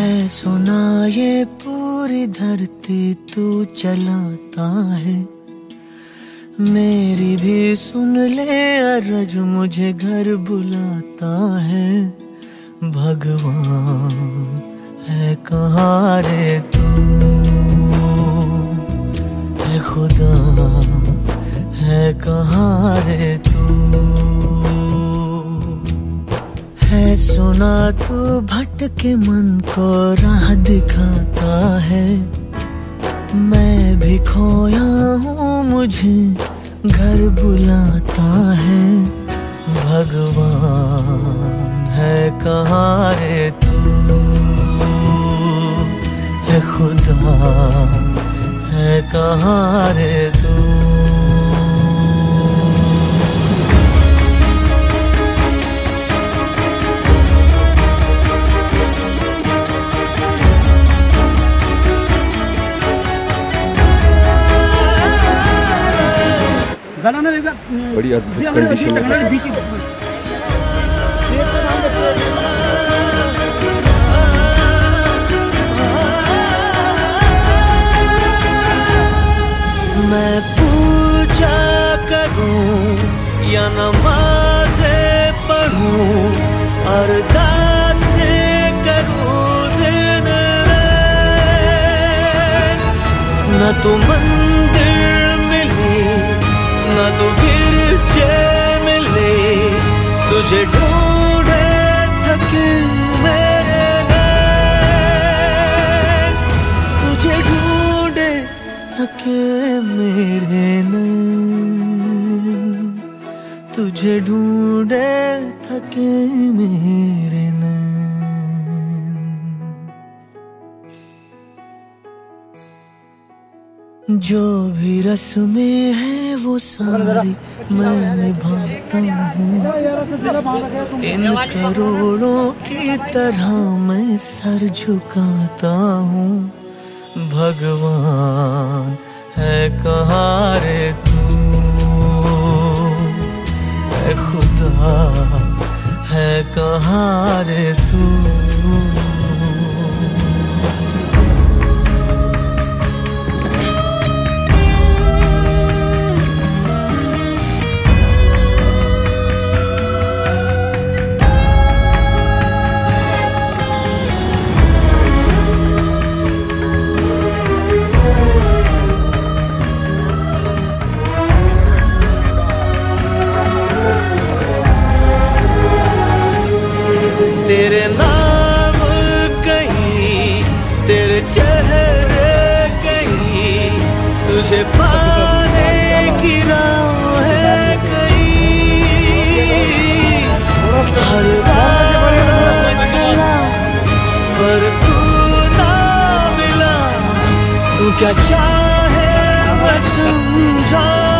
है सुना ये पूरी धरती तू चलाता है, मेरी भी सुन ले अरज मुझे घर बुलाता है। भगवान है कहाँ रे तू, है खुदा है कहाँ रे तू। है सुना तू भटके मन को राह दिखाता है, मैं भी खोया हूँ मुझे घर बुलाता है। भगवान है कहाँ रे तू, है खुदा है कहाँ रे तू। बड़ी अद्भुत कंडीशन है। मैं पूजा करूं या नमाज़ें पढ़ूं, अरदासें करूं दिन रात, न तो मंदिर मिली न तो गिरजे मिले, तुझे ढूंढे थके मेरे नैन, तुझे ढूंढे थके मेरे नैन, तुझे ढूंढे थके मेरे नैन। जो भी रस्में हैं वो सारी मैं निभाता हूँ, इन करोड़ों की तरह मैं सर झुकाता हूँ। भगवान है कहाँ रे तू, है खुदा है कहाँ रे तू। तेरे नाम कहीं, तेरे चेहरे कहीं, तुझे पाने की राह है कहीं। हर रात चला पर तू ना मिला, तू क्या चाहे मैं समझा